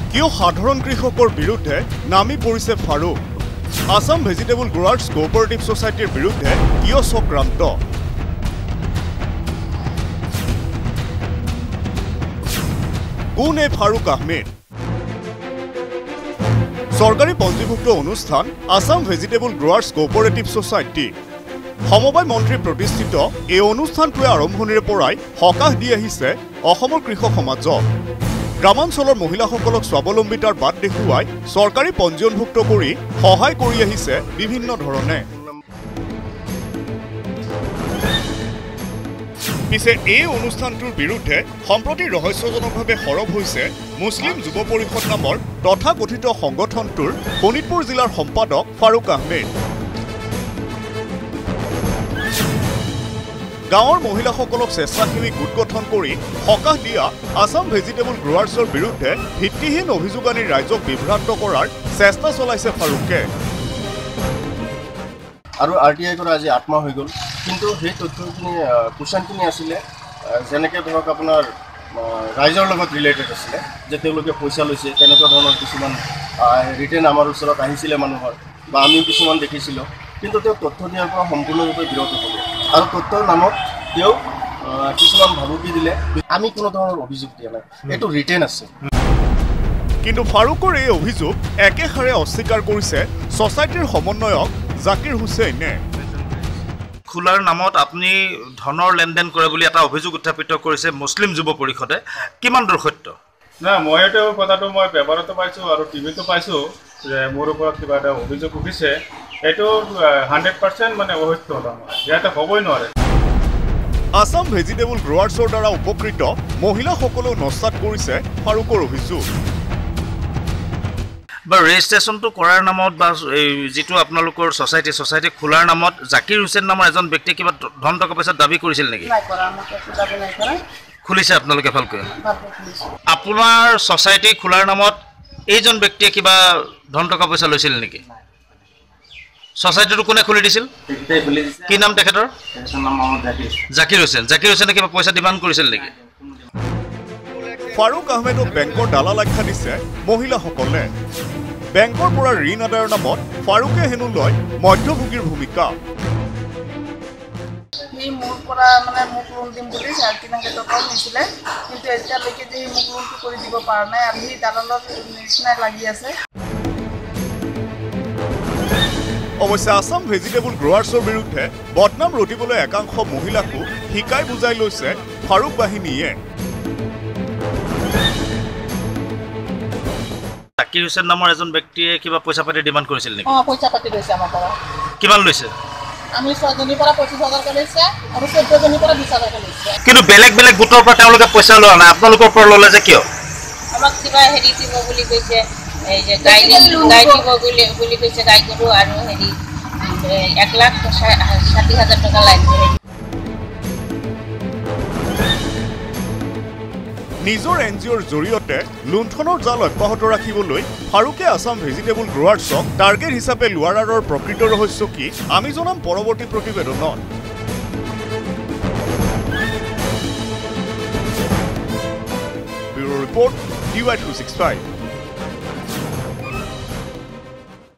কিয় সাধাৰণ কৃষকৰ বিৰুদ্ধে নামি পৰিছে Farooq Assam vegetable growers cooperative সোসাইটিৰ বিৰুদ্ধে কিয় চক্ৰান্ত কোন এই ফাৰুক আহমেদ সৰকাৰি পঞ্জীভুক্ত অনুষ্ঠান Assam vegetable growers cooperative society সমবায় মন্ত্ৰী প্ৰতিষ্ঠিত এই অনুষ্ঠানটোৱে আৰম্ভণিৰে পৰাই হকাহ দি আহিছে অসমৰ কৃষক সমাজক গ্ৰামাঞ্চলৰ মহিলাসকলক স্বাৱলম্বিতাৰ বাট দেখুৱাই সৰকাৰি পঞ্জীয়নভুক্ত কৰি সহায় কৰি আহিছে বিভিন্ন ধৰণে পিছে এই অনুষ্ঠানটোৰ বিৰুদ্ধে সম্প্ৰতি ৰহস্যজনকভাৱে সৰব হৈছে মুছলিম যুৱ পৰিষদ নামৰ তথাকথিত সংগঠনটোৰ শোণিতপুৰ জিলাৰ সম্পাদক ফাৰুক আহমেদ গাঁৱৰ মহিলাসকলক স্বেচ্ছাসেৱী গোট গঠন কৰি হকাহ দিয়া আসাম ভেজিটেবল গ্ৰোৱাৰ্ছৰ বিৰুদ্ধে ভিত্তিহীন অভিযোগ আনি ৰাইজক বিভ্ৰান্ত কৰাৰ চেষ্টা চলাইছে ফাৰুকে আৰু আৰটিআই কৰা আজি আত্মা হৈ গ'ল কিন্তু সেই তথ্যখিনি কুৱেশ্যনখিনি আছিলে যেনেকৈ ধৰক আপোনাৰ ৰাইজৰ লগত ৰিলেটেড আছিলে যে তেওঁলোকে পইচা লৈছে তেনেকুৱা ধৰণৰ কিছুমান ৰিটেন আমাৰ ওচৰত আহিছিলে মানুহৰ বা আমি কিছুমান দেখিছিলোঁ কিন্তু তেওঁ তথ্য দিয়াৰ পৰা সম্পূৰ্ণৰূপে বিৰত হ'ল আৰু তথ্যৰ নামত তেওঁ কিছুমান ভাবুকি দিলে আমি কোনো ধৰণৰ অভিযোগ দিয়া নাই এইটো ৰিটেন আছে কিন্তু ফাৰুকৰ এই অভিযোগ একেষাৰে অস্বীকাৰ কৰিছে সোসাইটিৰ সমন্বয়ক জাকিৰ হুছেইনে খোলাৰ নামত আপুনি ধনৰ লেনদেন কৰে বুলি এটা অভিযোগ উত্থাপিত কৰিছে মুছলিম যুৱ পৰিষদে কিমান দূৰ সত্য না মই এইটো কথাটো মই পেপাৰতো পাইছোঁ আৰু টিভিতো পাইছোঁ যে মোৰ ওপৰত কিবা এটা অভিযোগ উঠিছে এইটো 100% মানে অসত্য কথা ইয়াতে হ'বই নোৱাৰে আসাম ভেজিটেবল গ্ৰোৱাৰ্ছৰ দ্বাৰা উপকৃত মহিলাসকলেও নস্বাত কৰিছে ফাৰুকৰ অভিযোগ বা ৰেজিষ্ট্ৰেশ্যনটো কৰাৰ নামত বা যিটো আপোনালোকৰ সোসাইটি খোলাৰ নামত জাকিৰ হুছেইন নামৰ এজন ব্যক্তিয়ে কিবা ধন টকা পইচা দাবী কৰিছিল নেকি খুলিছে আপোনালোকে ভালকৈ আপোনাৰ সোসাইটি খোলাৰ নামত এইজন ব্যক্তিয়ে কিবা ধন টকা পইচা লৈছিল নেকি সোসাইটিটো কোনে খুলি দিছিল কি নাম তেখেতৰ জাকিৰ হুছেইনে কিবা পইচা ডিমাণ্ড কৰিছিল নেকি ফাৰুক আহমেদক বেংকৰ দালাল আখ্যা দিছে মহিলাসকলে বেংকৰ পৰা ঋণ আদায়ৰ নামত ফাৰুকে হেনো লয় মধ্যভোগীৰ ভূমিকা মোৰ পৰা মানে মোক লোন দিম বুলি 3,000 টকা নিছিলে কিন্তু এতিয়ালৈকে যে মোক লোনটো কৰি দিব পৰা নাই আমি দালালৰ নিচিনা লাগি আছে অৱশ্যে আসাম ভেজিটেবল গ্ৰোৱাৰ্ছৰ বিৰুদ্ধে বদনাম ৰটিবলৈ একাংশ মহিলাকো শিকাই বুজাই লৈছে ফাৰুক বাহিনীয়ে জাকিৰ হুছেইন নামৰ এজন ব্যক্তিয়ে কিবা পইচা পাতি ডিমাণ্ড কৰিছিল নেকি পইচা পাতি লৈছে আমাৰ পৰা কিমান লৈছে আমি 6জনীৰ পৰা 25,000 কৈ লৈছে আৰু 14জনীৰ পৰা 20,000 কৈ লৈছে কিন্তু বেলেগ গোটৰ পৰা তেওঁলোকে পইচা লোৱা নাই আপোনালোকৰ পৰা ল'লে যে কিয় আমাক কিবা হেৰি দিব বুলি কৈছে এই যে গাই দিব বুলি কৈছে গাই গৰু আৰু হেৰি 1,60,000 টকা লাগে নিজৰ এনজিঅ'ৰ জৰিয়তে লুণ্ঠনৰ জাল অব্যাহত ৰাখিবলৈ ফাৰুকে আসাম ভেজিটেবল গ্ৰোৱাৰ্ছক টাৰ্গেট হিচাপে লোৱাৰ আঁৰৰ প্ৰকৃত ৰহস্য কি আমি জনাম পৰৱৰ্তী প্ৰতিবেদনত ব্যুৰো ৰিপৰ্ট DY265